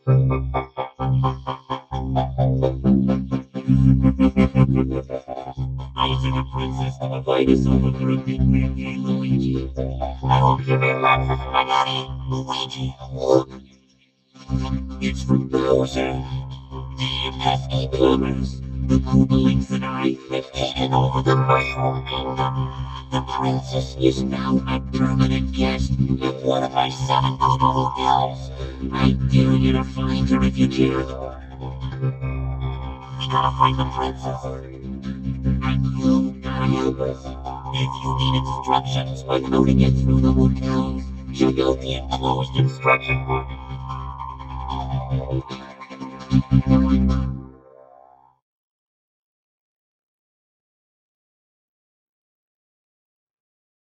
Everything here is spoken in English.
I see the princess of a Vegas over for a big Luigi, Luigi. I hope you relax, spaghetti, Luigi. Look, it's from Bowser. The pesky plumbers, the Koopalings and I have taken over the Mushroom Kingdom. The princess is now a permanent guest at one of my 7 Koopa hotels. I dare you to find her if you can. We gotta find the princess. And you gotta help us. If you need instructions on how to get through the hotels, check out the enclosed instruction book.